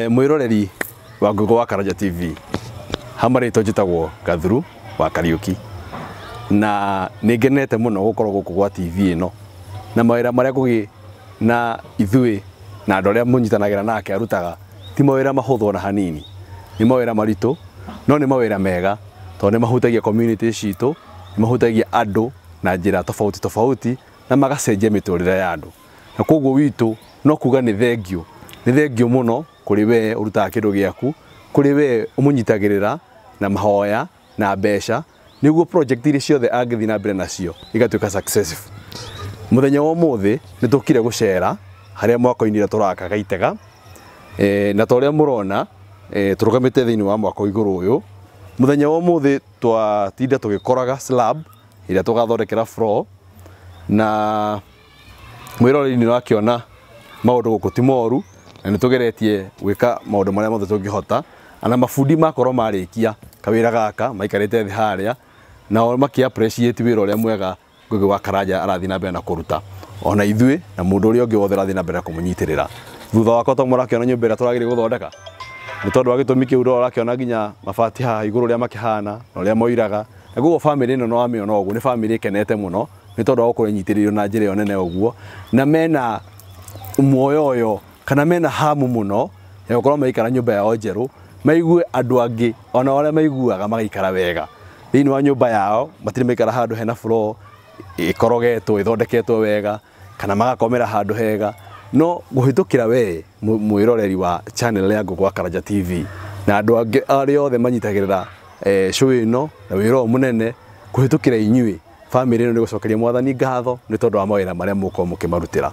Mwiroreri wa Ngũgũ wa Karanja TV. Hamarĩtwo njĩtagwo Gathuru wa Kariuki. Na nĩngenete mũno gũkorwo gũkũ gwa TV ĩno. Na mawĩra marĩa ngũgĩ na ithuĩ na andũ arĩa mũnyitanagĩra nake arutaga ti mawĩra mahũthũ na hanini. Nĩ mawĩra maritũ, no nĩ mawĩra mega tondũ nĩ mahutagia community citũ, nĩ mahutagia andũ na njĩra tofauti tofauti na magacenjia mĩtũrĩre ya andũ. Na koguo witũ no kuga nĩ thengio. Nĩ thengio mũno kũrĩ we ũrutaga kĩndũ gĩaku, kũrĩ we ũmũnyitagĩrĩra na mahoya na mbeca nĩguo project iria ciothe angĩthiĩ na mbere nacio igatuĩka successful. Mũthenya wa ũmũthĩ nĩ tũkire gũcera harĩa mwako-inĩ ĩrĩa tũraka Gaitega, na ta ũrĩa mũrona tũrũgamĩte thĩinĩ wa mwako igũrũ ũyũ. Mũthenya wa ũmũthĩ twatinda tũgĩkoraga slab ĩrĩa tũgathondekera floor, na mwĩroreri nĩ wakĩona maũndũ gũkũ ti moru na nĩ tũgeretie gwĩka maũndũ marĩa mothe tũngĩhota. Ana mabundi makorwo marĩkia kawĩra gaka maikarĩte thĩ harĩa nao makĩ-appreciate wĩra ũrĩa mwega Ngũgĩ wa Karanja arathiĩ na mbere na kũruta. Ona ithuĩ na mũndũ ũrĩa ũngĩ wothe arathiĩ na mbere na kũmũnyitĩrĩra. Thutha wakwa to mũrakĩona nyũmba ĩrĩa tũragĩrĩire gũthondeka. Nĩ tondũ wa gĩtũmi kĩu ũrakĩona nginya mabati haha igũrũ ũrĩa makĩhana na ũrĩa moiraga. Na koguo family ĩno no wamĩona ũguo nĩ family ĩkenete mũno nĩ tondũ wa gũkorwo ĩnyitĩrĩirio na njĩra ĩyo nene ũguo, na mena muoyo kana mena hamu mũno ya gũkorwo maikara nyũmba yao njerũ, maigue andũ angĩ ona arĩa maiguaga magaikara wega thĩinĩ wa nyũmba yao. Matirĩ maikara handũ hena floor ĩkorogetwo ĩthondeketwo wega kana magakomera handũ hega. No gũhĩtũkĩra we mwĩroreri wa channel ya Ngũgũ wa Karanja TV na andũ angĩ arĩa othe manyitagĩrĩra show ĩno na wĩra ũyũ mũnene, kũhĩtũkĩra inyuĩ family ĩno nĩ gũcokeria Mwathani ngatho nĩ tondũ wa mawĩra marĩa mũkorwo mũkĩmarutĩra.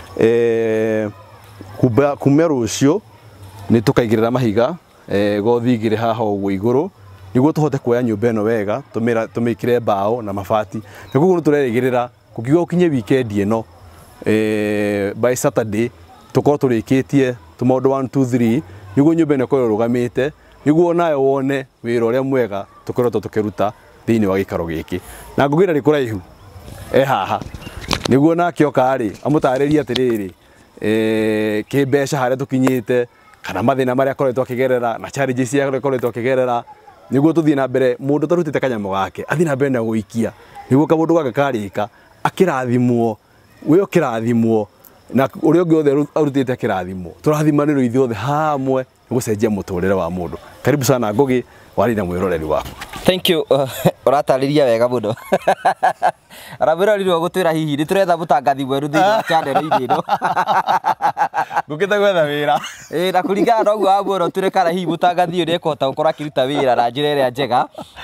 Kuma rũciũ nĩ tũkaigĩrĩra mahiga gothi igĩrĩ haha ũguo igũrũ nĩguo tũhote kuoya nyũmba ĩno wega, tũmĩkĩre mbaũ na mabati. Na koguo nĩ tũrerĩgĩrĩra kũkiuga ũkinye weekend ĩno by Saturday tũkorwo tũrĩkĩtie tũmaũndũ 1 2 3 nĩguo nyũmba ĩno ĩkorwo ĩrũgamĩte, nĩguo nayo wone wĩra ũrĩa mwega tũkoretwo tũkĩruta thĩinĩ wa gĩikaro gĩkĩ. Na Ngũgĩ ndarĩ kũraihu haha nĩguo nake oka-rĩ amũtarĩrie atĩrĩrĩ kĩmbeca harĩa tũkinyĩte kana mathĩna marĩa akoretwo akĩgerera na challenges iria akoretwo akĩgerera, nĩguo tũthiĩ na mbere mũndũ tarutĩte kanyamũ gake athiĩ na mbere na gũikia nĩguo kaũndũ gake karĩka akĩrathimwo, we ũkĩrathimwo na ũrĩa ũngĩ othe arutĩte akĩrathimwo. Tũrathimanĩrwo ithuothe hamwe nĩ gũcenjia mũtũrĩre wa mũndũ. Karibu sana Ngũgĩ, warĩ na mwĩroreri waku. Thank you. Ũratarĩria wega mũno. Arabĩrorire gũtwĩra hihi nĩ tũretha mũtangathi mwerũ thĩinĩ wa channel-inĩ ĩno. Ngũkĩte gwetha wĩra. Na kũringana na ũguo wamuona ũtwĩre kana hihi mũtangathi ũyũ nĩ ekũhota gũkorwo akĩruta wĩra na njĩra ĩrĩa njega.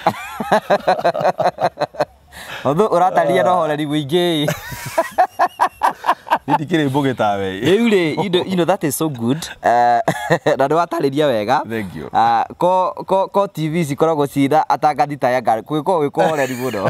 Ũratarĩria na ũhoreri mũingĩ. Ndikĩrĩ mbũgĩ tawe. You know that is so good. Na nĩ watarĩria wega. Thank you. Ko TV cikoragwo cina atangathi ta yanga gwĩkorwo wĩkũhoreri mũno.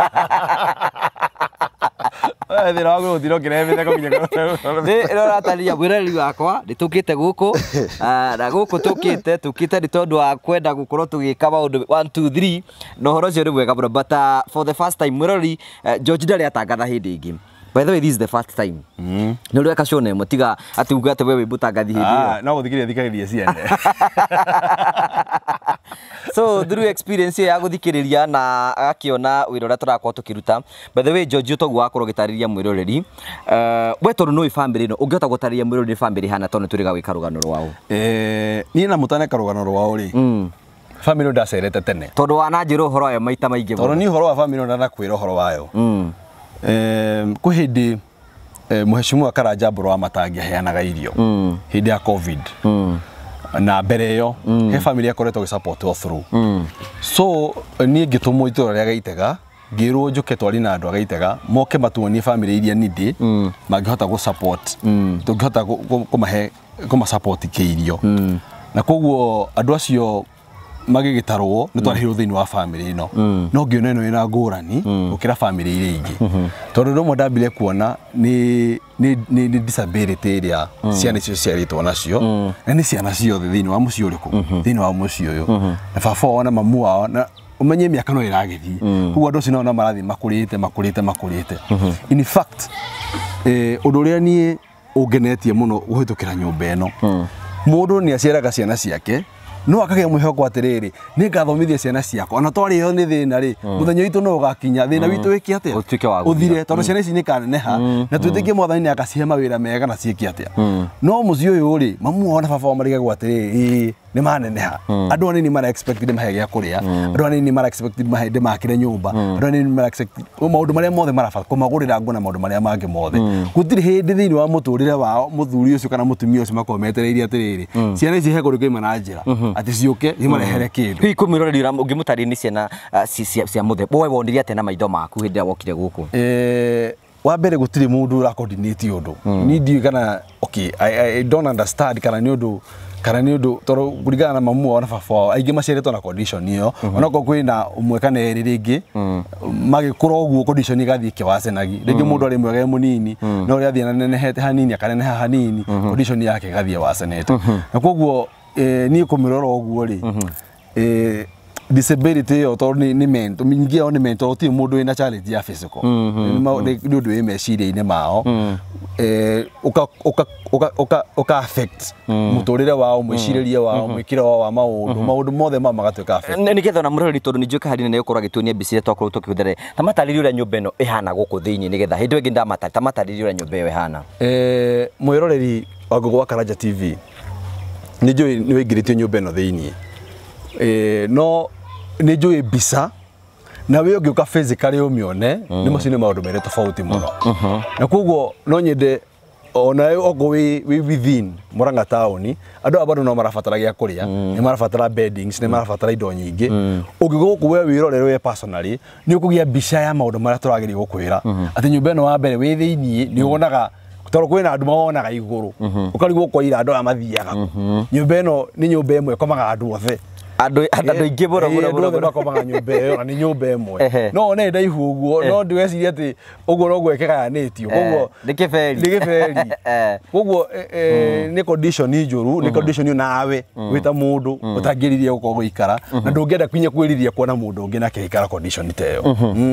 Thĩna waku gũtirwo kĩremete kũkinya nĩ ũratarĩria mwĩroreri wakwa nĩ tũkĩte gũkũ na gũkũ tũkĩte nĩ tondũ wa kwenda gũkorwo tũgĩka maũndũ 1 2 3 na ũhoro ũcio nĩ mwega mũno, but for the first time mwĩroreri George ndarĩ atangatha hĩndĩ ĩngĩ. By the way, this is the first time. Nĩ ũreka show nemo tiga atĩ uga atĩ wewe mũtangathi hĩndĩ ĩyo. No gũthikĩrĩria ciende. So through experience ya gũthikĩrĩria na agakĩona wĩra ũrĩa tũrakorwo tũkĩruta. By the way, George ũtoguo wakorwo ũgĩtarĩria mwĩroreri we tondũ nĩ family ĩno ũngĩhota gũtarĩria mwĩroreri family hana tondũ tũrĩga gwĩka rũgano rwao. Niĩ na mũtaneka rũgano rwao rĩ family ndacerete tene tondũ wananjĩra ũhoro wayo maita maingĩ tondũ nĩ ũhoro wa family ndanakwĩra ũhoro wayo. Kwĩ hĩndĩ Mheshimiwa Karanja Mbũrũ wa Matangi aheanaga irio hĩndĩ ya COVID na mbere ĩyo he family akoretwo gĩ-support through. So niĩ ngĩtũmwo itũũra rĩa Gaitega ngĩrwo njũke twarĩ na andũ a Gaitega moke matuonie family iria nindi mangĩhota gũ-support, tũngĩhota kũma-support kĩirio. Na koguo andũ acio magĩgĩtarwo nĩ twarĩhirwo thĩinĩ wa family ĩno, no ngĩona ĩno ĩna ngũrani gũkĩra family iria ingĩ tondũ rĩmwe ndambire kuona nĩ disability ĩrĩa ciana icio ciarĩtwo nacio na nĩ ciana ciothe thĩinĩ wa mũciĩ ũrĩkũ thĩinĩ wa mũciĩ ũyũ na baba wao na mamu wao na umenye mĩaka no ĩragĩthiĩ. Koguo andũ acio nao marathiĩ makũrĩte. In fact ũndũ ũrĩa niĩ ũngenetie mũno gũhĩtũkĩra nyũmba ĩno mundu ni aciaraga ciana ciake no akage mwihoko atiriri ni ngathomithia ciana ciakwa ona twari yo ni thina ri muthenya witu no ugakinya thina witu wiki atia uthire tondu ciana ici ni kaneneha na twitikie mwathani ni akacihe mawira mega na ciiki atia no muci uyu ri mamu ona baba marige gwatiriri ni maneneha andu anini mara expected mahe gya kuria andu anini mara expected mahe de makire nyumba andu anini mara expected maundu maria mothe marafa kumagurira ngona maundu maria mangi mothe gutiri hindi thini wa muturire wao muthuri ucio kana mutumia ucio makometereirie atiriri ciana ici he kurike mana njira ati ciuke imarehere kindu hi kumirorera ungimutari ni ciana cia muthe boy wondiria tena maitho maku hindi wokire guku wa mbere gutiri mundu ra coordinate undu ni ndi kana okay I don't understand kana ni undu toro kurigana na mamu ona baba aingi maciaretwo na condition iyo ona ko kwina umwe kana eri ringi magikura uguo condition igathie kiwacenagi ringi mundu ari mwega munini no ri athie na nenehete hanini akaneneha hanini condition yake gathie wacenete na koguo ni kumirora uguo ri disability yo to ni mento mingi on mento ti mundu ina challenge ya physical ni undu wi meciria-ini mao uka affect muturire wao mwiciriria wao mwikira wa maundu mothe magatuika affect ni getha na murori tondu ni njuka harine ne ukora gitunia bicire twakuru tukihuthere tamatariri ura nyumba ino ihana guku thiini ni getha hindu ingi ndamata tamatariri ura nyumba iyo ihana mwiroreri wa Ngugi wa Karanja TV ni njui ni wingirite nyumba ino thiini no ni njui bisa na we ugiuka physically umione ni macini maundu mere tofauti muno na koguo no nyende ona ogo we within Murang'a town andu abado no marafatara gya kuria ni marafatara beddings ni marafatara indo nyingi ugiguku we wirorero we personally ni ukugia bica ya maundu mara turagiri gukwira ati nyumba ino wa mbere we thiini ni ugonaga toro kwina andu mawonaga iguru ukarigwo kwa ira andu amathiaga nyumba ino ni nyumba imwe komaga andu othe andu ingi bora bakomaga nyumba iyo ni nyumba imwe no ne ndaihu uguo no ndiweciria ati uguo no gwekagayanitio koguo ni kiberi koguo ni condition njuru ni condition nawe wita mundu utangiririe guko guikara na ndungienda kwinya kwiriria kuona mundu ungi na kihikara condition teyo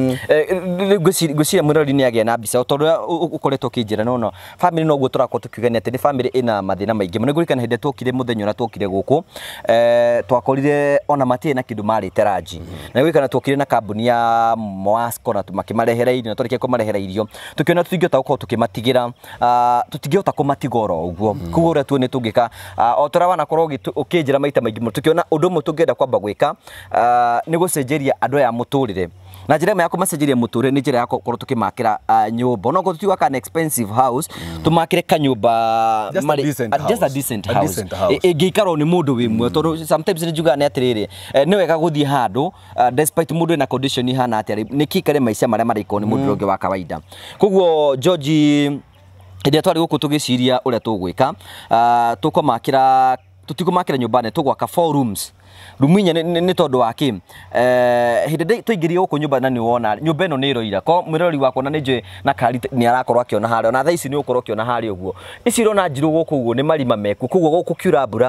gucia murori ni agia na bica tondu ukoretwo kinjira no family no guo turako tukigania ati ni family ina mathina maingi muno ngurikana hinde twokire muthenya na twokire guku twakorire ona matie na kindu mari teraji na gwikana twokire na kambuni ya Moasco na tumakimarehera irio na twarike kumarehera irio tukiona tutingihota gukorwo tukimatigira tutingihota kumatigoro uguo kuguo ura tu ni tungika o turawa na korwo ukinjira maita maingi muno tukiona undu mu tungenda kwamba gwika ni gucenjeria andu ya muturire na njira ya kumacenjeria muturire ni njira ya korwo tukimakira nyumba no gututiwa kana expensive house tumakire kanyumba just a decent house igikaro ni mundu wimwe tondu sometimes ni juga ni atiriri ni wega guthie handu despite mundu na condition hana atiri ni kikare maisha maria mariko ni mundu ungi wa kawaida koguo George ndia twari guku tugiciria uria tugwika tukomakira tutikumakira nyumba ne tugwaka 4 rooms ruminya ni tondu waki hinde tuingirie guku nyumba na ni wona nyumba ino ni iroira ko mwirori wako na nije na kari ni arakorwo akiona hari ona thaici ni ukorwo akiona hari uguo iciro na njiru guku uguo ni marima meku kuguo guku kiura mbura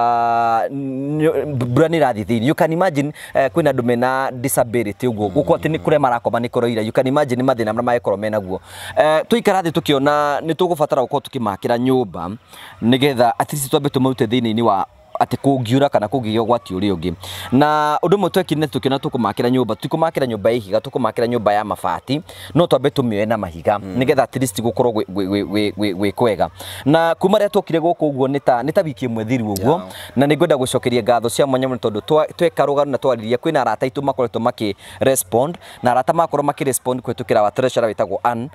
mbura ni rathi thini you can imagine kwina ndu mena disability uguo guku ati ni kure marakoma ni kuroira you can imagine mathina mara maekorwo mena guo tuikara thi tukiona ni tugubatara gukorwo tukimakira nyumba nigetha at least twambe tumute thini ni wa ati kungiura kana kungigio gwati uri ungi na undu mwe twekine tukiona tukumakira nyumba ihiga tukumakira nyumba ya mabati no twambe tumioe na mahiga nigetha at least gukorwo gwe kwega na kuma ria twokire guku uguo ni ta wiki imwe thiru uguo na ningwenda gucokeria ngatho cia mwanya tondu twekarugaru na twariria kwina arata itu makoretwo maki respond na arata makorwo maki respond kwetukira wa treasurer witagwo an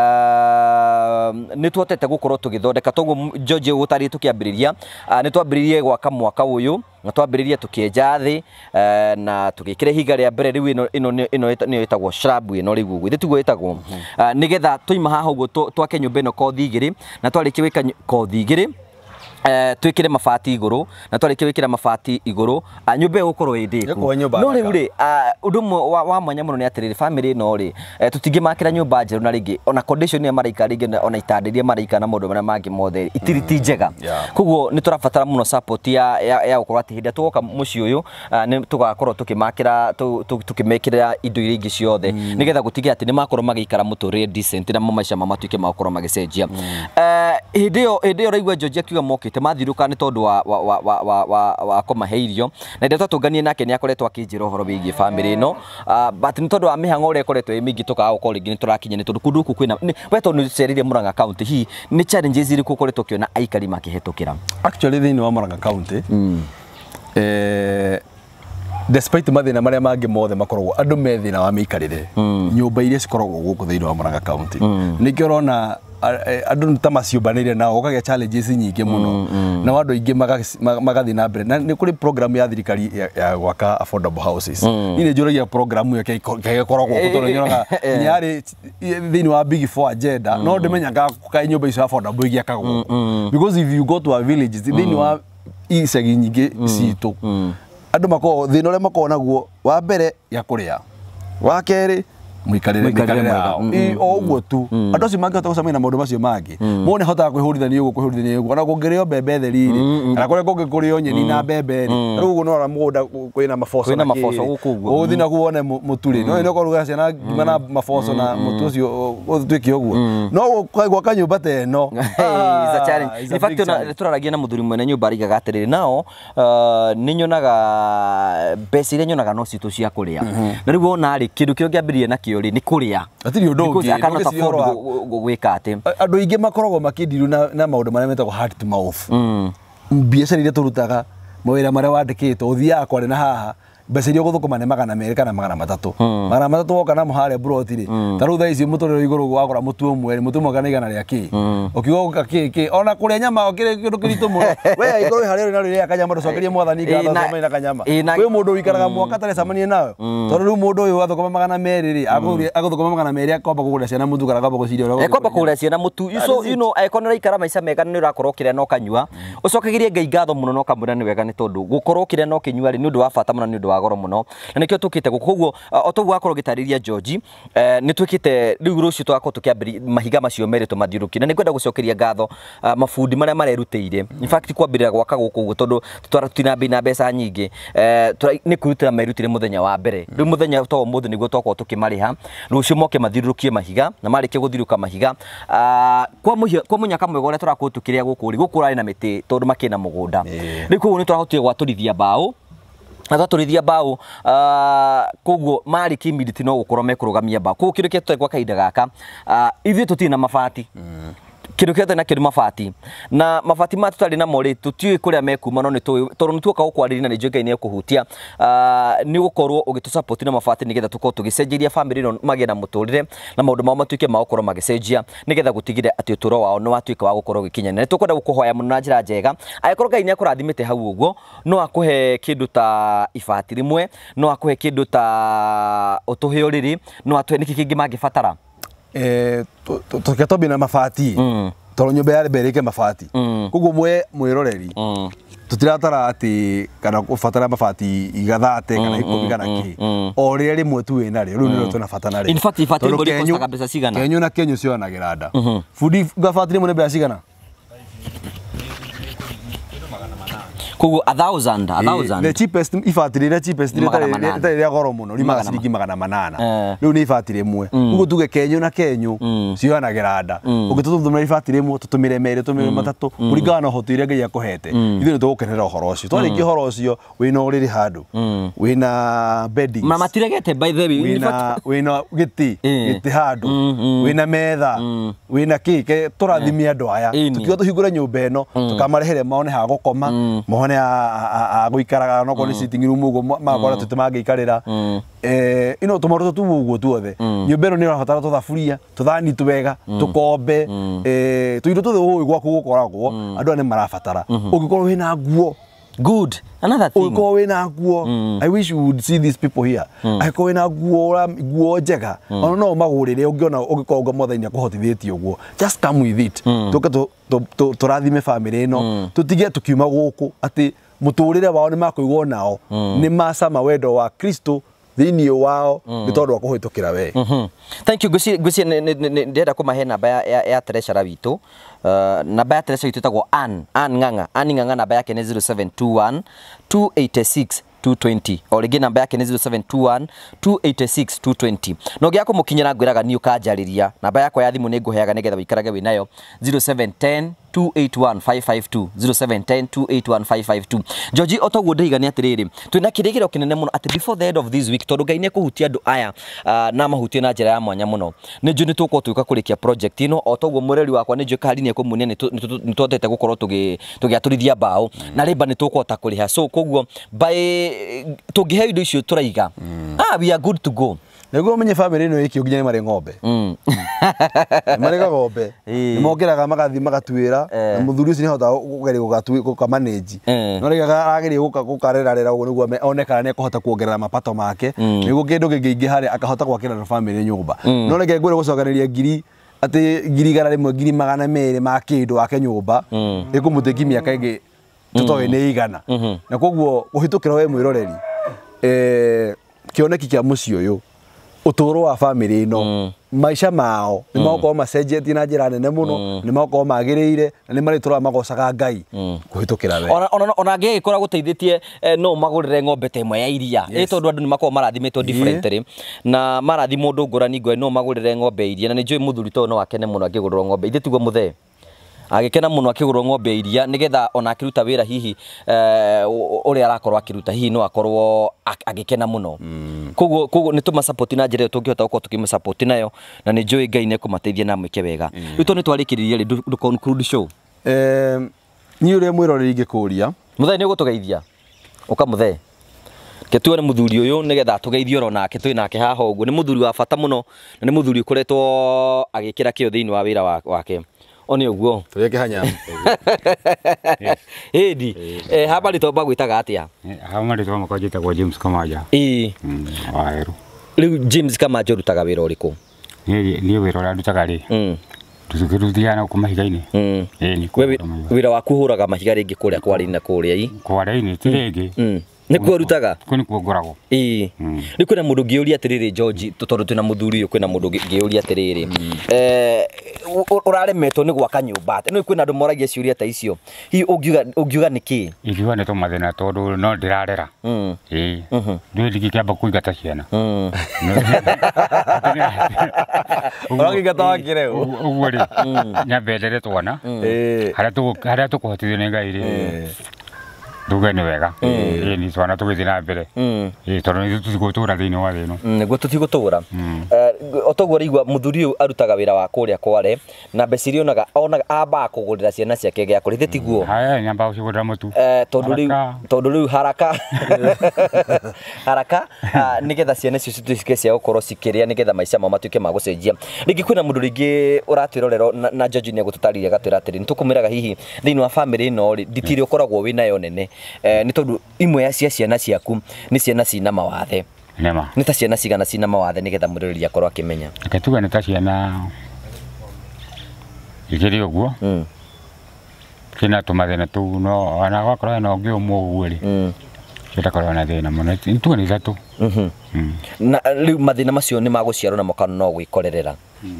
ni twotete gukorwo tugithondeka toguo George gutari tukiambiriria ni twambiririe gwaka mwaka uyu na twambiriria tukienja thi na tugikire higa ria mbere riu ino itagwo shrub ino riu gwe tiguo itagwo nigetha tuima haha uguo twake nyumba ino kothi igiri na twarikie wika kothi igiri twikire mabati iguru na twarike wikira mabati iguru nyumba gukorwo indiku no riu ri undu wa mwanya muno ni atiriri family no ri tutingimakira nyumba njeru na ringi ona condition ya maraika ringi ona itandiria maraika na mundu maria mangi mothe itiriti njega kuguo ni turabatara muno support ya gukorwo ati hinda tugoka muci uyu ni tugakorwo tukimakira tukimekira indo iria ingi ciothe nigetha gutigia ati ni makorwo magikara muturire decent na maica mamatuike makorwo magicenjia hindi yo raigua George akiuga moke ite mathiruka ni tondu wa komaheirio na ndio tutunganie nake ni akoretwo akinjira horo bigie family no but ni tondu wa mihang'o ure koretwo imingi tukaga gukora ringi ni turakinya ni tondu kundu ku kwina weto ni cerire Murang'a County hi ni challenges iriku koretwo kiona aikari makihetukira actually thini wa Murang'a County despite mathina maria mangi mothe makoragwo andu methina wa mikarire nyumba iria cikoragwo guku thini wa Murang'a County nikio rona andu ta maciumbanire nao ukagia challenges nyingi muno na andu ingi magathi na mbere na ni kuri program ya thirikari ya gwaka affordable houses ni njuragia program yo kekoragwo kutono nyoraga nyari thini wa big four agenda no ndimenyaga kai nyumba icio affordable igiakagwo because if you go to a village thini wa icagi nyingi citu andu mako thina ule makona guo wa mbere ya kuria wa keri muikarire oguo tu andu acio mangihota gucamania na maundu macio mangi mone hotaga kwihurithania uguo ona kungirio mbembe theri kana kuria kungi kurio nyeni na mbembe riu uguo no mugunda kwina maboco uthi na guone muturi no ino koruga ciana ngima na maboco na mutu ucio utwiki uguo no gwaka nyumba ta ino is a challenge in fact turaragia na muthuri mwene nyumba arigaga atiriri nao ni nyonaga mbeca iria nyonaga no citu cia kuria na riu wona ri kindu kio ngiambirie na ni kuria atiri undu ungi akana afford gwika ati andu ingi makoragwo makindiru na maundu maria metagwo hand to mouth biacara iria turutaga mawira maria wandikitwo uthiaga kware na haha mbeca iria guthukuma ni 200 kana 300 woka na muhare broti ri taru thaa ici mutorero iguru wagura mutu umwe mutu umwe kana igana ria ki ukigoka ki ona kuria nyama okire kindu kiritu muno we iguru harero na ria kanyama rucokerie mwathani ngatho thoma ina kanyama we mundu wikaraga mwaka tare camanie nawe tondu riu mundu uyu wathukuma 200 ri aguthukuma 200 akomba kugura ciana mutu kana akomba guciria ura akomba kugura ciana mutu so you know ekonera ikara maica mega ni urakorwo kiria no kanyua ucokegirie ngai ngatho muno no kamura ni wega ni tondu gukorwo kiria no kinyua ri ni undu wa bata muno ni undu wa goro muno na nikio tukite gukuguo otogu wakorwo gitariria George ni twikite riu rucio twako tukiambiri mahiga macio mere tumathiuruki na nikwenda gucokeria ngatho mafundi maria marerutire in fact kwambirira gwaka guku tondu twaratina bina mbeca nyingi ni kurutira merutire muthenya wa mbere riu muthenya to muthu niguo twako tukimariha rucio moke mathiurukie mahiga na marike guthiruka mahiga kwa munyaka mwega uria turakorwo tukiria guku ri guku rari na miti tondu makina mugunda riu koguo ni turahotire gwaturithia mbao athaturithia mbao koguo mari kimiditi no gukorwo mekurugamia mbao koguo kindu kitu kwa kaida gaka ithuĩ tutina mabati kindu kiothe na kindu mabati na mabati ma tutari na mori tutiui kuria mekuma no ni tondu nituoka gukwarĩria na nĩ njũĩ kuhutia ni gukorwo ugitusupport na mabati nigetha tukorwo tugicenjeria family no magie na muturire na maundu mao matuike ma gukorwo magicenjia nigetha gutigire ati uturo wao no watuika wa gukorwo gikinyana ni tukwenda gukuhoya muno na njira njega agikorwo Ngai ni akurathimite hau uguo no akuhe kindu ta ibati rimwe no akuhe kindu ta utuhe uriri no atuhe niki kingi mangibatara tuketobi na mabati toro nyumba ya bereke mabati kuguo mwiroreri tutiratara ati kana kufatara mabati igathate kana ikumi kana ki o ria rimwe tu wina ri riu ni tuna fatana ri in fact ifati ngori kosta kabisa cigana kenyu na kenyu cionagira nda fudi gabati rimwe ni mbeca cigana kuguo 1000 the cheapest ifati ria cheapest ria goro muno rimaga ciringi 800 riu ni ifati rimwe kuguo tuge kenyu na kenyu cionagira nda ugituthumira ifati rimwe tutumire mere tumire matatu kuringana na uhoti iria Ngai akuhete ithu ni tugukenera uhoro ucio twari horo ucio wina uriri handu wina bedding mama tiregete by the way wina giti handu wina metha wina kike turathimia andu aya tukio tuhingure nyumba eno tukamarehere maone ha gukoma mohone a guikaraga no ko ni sitting room ugo magora tutimangiikarira ino tumoro tu ugo tuothe nyumba eno ni rabatara tuthafuria tuthani tuwega tukombe tuindo tuthe uyu gwaku gukoragwo andu ani marabatara ugikorwo wina nguo good another thing ugikorwo wina nguo I wish you would see these people here agikorwo wina nguo njega ono no magurire ungiona ugikorwo mothaini akuhotithĩtie uguo just come with it tuke turathime family eno tutige tukiuma guku ati muturire wao ni makuigwo nao ni macama wendo wa Kristo thini wao bitondu akuhitukira we thank you gusi ndenda kumahe namba ya treasurer witu namba ya treasurer witu tagwo Ann Ng'ang'a namba yake ni 0721 286 220 origi namba yake ni 0721 286 220 no gia kumukinyira ngwiraga ni ukanjariria namba yako ya thimu ni nguheaga nigetha wikarage winayo 0710 281-552 0710-281-552. George otoguo ndigania atiriri twina kirigiro kinene muno ati before the end of this week tondu Ngai ne kuhutia andu aya na mahutie na njira ya mwanya muno ni nju ni tuko twika kurikia project ino otoguo mureri wakwa ni nju kali ni kumunia ni twotete gukorwo tugiaturithia bao na riba ni tukuhota kuriha so koguo by tungihe indo icio turaiga we are good to go. Nego menye family ino iki uginya mari ng'ombe. Mari ng'ombe. Ni mongeraga magathi magatuira na muthuri ucio ni hota kugeri gugatuika manage. No rega ageri gukarera rera uguo niguo onekana ni kuhota kuongerera mapato make. Niguo kindu kingi hari akahota gwakira family nyumba. No rege ngwire gucokanĩria ngiri ati ngiri gara rimwe ngiri magana meri ma kindu ake nyumba ikumuteki miaka ingi tutoe ni igana. Na koguo guhitukira we mwiroreri kioneki kia mucio uyu utoro wa family ino maisha mao ni mako macenjetie na njira nene muno ni mako magiriire na ni mari tura magocaga Ngai kuhitukira we ona ngi gikora guteithĩtie no magurire ng'ombe temwe ya iria tondu andu ni mako marathimetwo differently na marathi mundu ngurani ngwe no magurire ng'ombe iria na ni njui muthuri to no akene muno akigurira ng'ombe ithe tiguo muthe agikena muno akigurwo ng'ombe iria nigetha ona akiruta wira hihi uri arakorwo akiruta hihi no akorwo agikena muno koguo ni tuma support na njira tungihota gukorwo tukima support nayo na ni njui Ngai ne kumateithia na mwike wega rito ni twarikiririe ri du conclude show ni uri mwiroreri ingikuria muthe ni ugutugeithia uka muthe ketuone muthuri uyu nigetha tugeithio ro nake twi nake haha uguo ni muthuri wa bata muno na ni muthuri ukuretwo agikira kio thiini wa wira wake oni uguo tuyeke hanya edi habari to bagwitaga atia habari to makojita kwa James Kamaja waheru riu James Kamaja rutaga wira uriku ni wira ura rutaga ri tukiruthia ku mahiga-ini ni wira waku huraga mahiga ringi kuria kwari-ini kuria kwari-ini ti ringi ni kuo rutaga kuni kuo ngoragwo ni kwina mundu ngiuria atiriri George tondu twina muthuri uyu kwina mundu ngiuria atiriri uraremetwo ni gwaka nyumba no kwina andu moragia ciuria ta icio hi ungiuga niki ingiuga ni tumathina tondu no ndirarera ndio ndikiamba kuigata ciana uragigata wakire uguo ri nyambendere twana haria tukuhotithio ni Ngai ri nduge ni wega ni twana tugithii na mbere tondu ni tutigutura thiini wa thino niguo tutigutura otoguo rigwa muthuri uyu arutaga wira wa kuria kware na mbeciri onaga amba kugurira ciana ciake gya kuria tiguo haya nyamba ucigurira mutu tondu riu haraka nigetha ciana icio cituike cia gukorwo cikiria nigetha maica mao matuike ma gucenjia ringi kwina mundu ringi uratwirorero na George ni agututariria gatwira atiri nitukumiraga hihi thiini wa family ino ri nditiri ukoragwo winayo nene ni tondu imwe ya ciana ciaku ni ciana cina mawathe nema ni ta ciana cigana cina mawathe nigetha mwiroreri akorwo akimenya ketuga ni ta ciana igiri uguo kina tumathina tu no ana gwakorwo no ngi umwe uguo ri kitakorwo na thina muno ntuga ni thatu na riu mathina macio ni maguciarwo na mokano no gwikorerera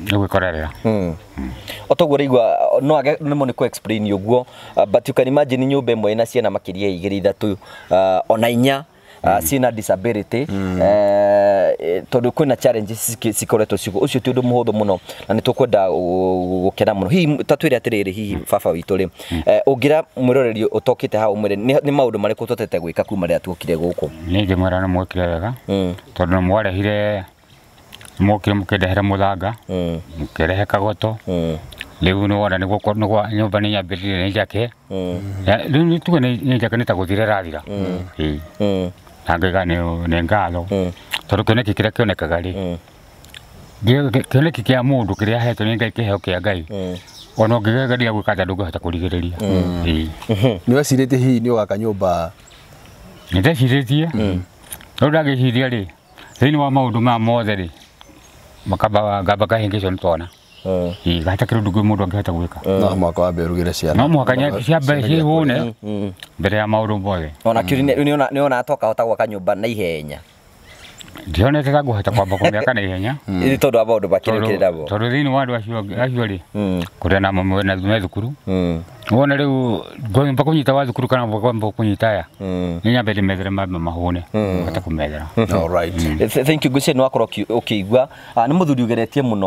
otoguo rigwa no age nimo ni ku explain uguo but you can imagine nyumba imwe ina ciana makiria igiri ithatu ona inya sina disability tondu kwina challenges cikoretwo cigo ucio ti undu muhuthu muno na nitukwenda gukena muno hihi tatwire atiriri hihi baba witu ri ungira mwiroreri utokite ha umwire ni maundu mariku tutete gwika kuma ria tuokire guku ni ngimwira na mwikire wega tondu mwarehire mukire mukendehera muthanga mukirehe kagoto riu ni wona niguo nyumba ni nyambirire ni njake riu ni tuge ni njake ni ta guthire rathira na ngaiga ni ngatho tondu kioneki kiria kionekaga ri kioneki kia mundu kiria ahetwo ni Ngai kiheo kia Ngai ona ungigeria gwika nda ndungihota kurigiriria ni wecirĩtie hihi ni ugaka nyumba ni ndecirĩtie no ndagiciria ri thiini wa maundu ma mothe ri ngamba kahingicwo ni twana gata kiru ndugu mundu angihota gwika no mwaka wa mbere rugire ciana no mwaka cia mbere cione mbere ya maundu mothe ona kiuri ni ona atoka hota gwaka nyumba na ihenya ndionete ta guhota kwamba kumiaka na ihenya ni tondu wa maundu bakirekirira bo tondu thiini wa andu acio ri kuria na mamwe na thukuru wona riu ngomba kunyita wa thukuru kana ngomba kunyita ya ni nyambe methere mahune ata kumethera. All right. Thank you Gucia no akoro ukigwa ni muthuri ugeretie muno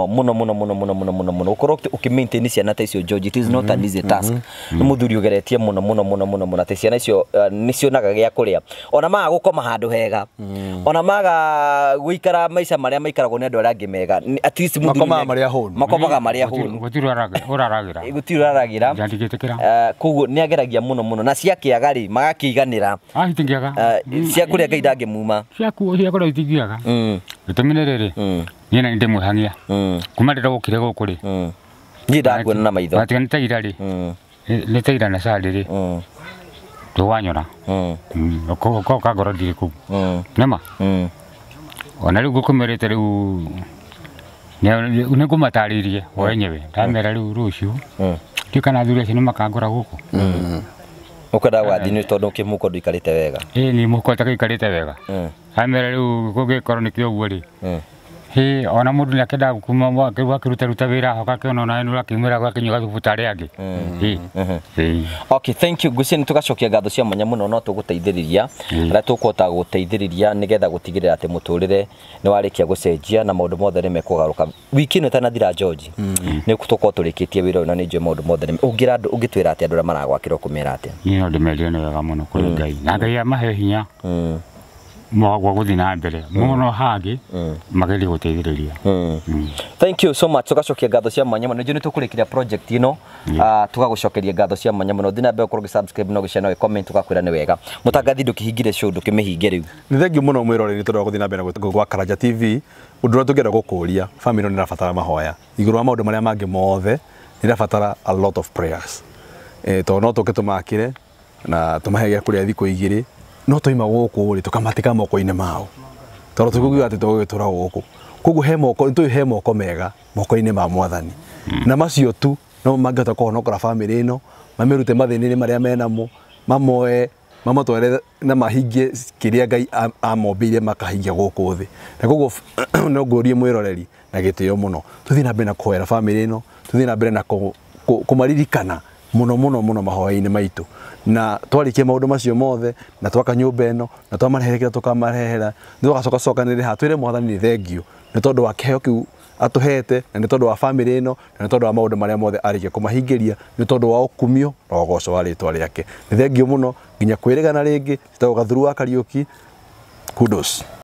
ukoro ukimaintain ciana ta icio George, it is not an easy task. Ni muthuri ugeretie muno ate ciana icio nicionaga gya kuria ona maga gukoma handu hega ona maga guikara maica maria maikaragwo ni andu aria angi mega at least muthuri makomaga maria honu gutiraragira koguo ni ageragia muno na ciakiaga ri magakiiganira hitingiaga cia kuria Ngai ndangimuma cia kuria hitingiaga gitumine riri ni na ndimwe hangia kuma ndira gukire gukuri ni ndakuona na maitho ati ni taira ri ni taira na sali ri tuwanyora ko kagoro diriku nema ona riu gukumerete riu ni kumataririe wenyewe ndamera riu ruciu tikana thuri cino makangora guku ukada wathini tondu kimuko nduikarite wega ni muko takikarite wega ndamera riu gugikorwo ni kio guo ri ona mundu ni akenda kuma mwaka ruta wira hoka kiona na nura kimira gwa kinyoga thubutari angi okay, thank you Gucia tugacokia ngatho cia mwanya muno no tuguteithiriria ra tukota guteithiriria nigetha gutigirira ati muturire ni warikia gucenjia na maundu mothe ni mekugaruka wiki no tanathira George ni kutuko turikitie wira na ni nje maundu mothe ungira andu ungitwira ati andu maragwakira kumira ati ni no ndimerie ni wega muno kuri Ngai na Ngai amahe hinya mwagwa guthi na mbere muno hangi mageri guteithiriria. Thank you so much tugacokia ngatho cia mwanya muno ni tukurikiria project ino tugagucokeria ngatho cia mwanya muno thina be kurgi subscribe no giceno comment tugakwira ni wega mutangathi ndukihingire show ndukimihinge riu ni thengi muno mwiroreri tondu guthi na mbere gwa Karanja TV undu tugera gukuria family ni rafatara mahoya iguru wa maundu maria mangi mothe ni rafatara a lot of prayers to no tukitumakire na tumahege kuria thiku igiri no toima guku ri tukamatika moko-ini mao tondu tugugiga ati tugitura guku koguo he moko ntu he moko mega moko-ini ma Mwathani na macio tu no mangihota kuhonokora family ino mamirute mathini-ini maria menamo mamoe mamatware na mahingie kiria Ngai amombirie makahingia guku thi na koguo no ngurie mwiroreri na gitio muno tuthi na mbere na kuhoera family ino tuthi na mbere na kumaririkana muno mahoya-ini maitu na twarikie maundu macio mothe na twaka nyumba ino na twamarehera tukamarehera ni tugacoka hatwire Mwathani ni thengio ni tondu wa kiheo kiu atuhete na ni tondu wa family ino na ni tondu wa maundu maria mothe arikia kumahingiria ni tondu wa ukumio na ugoco wa ritwa riake ni thengio muno nginya kwirigana ringi tutaguka thuru wa Kariuki kudos.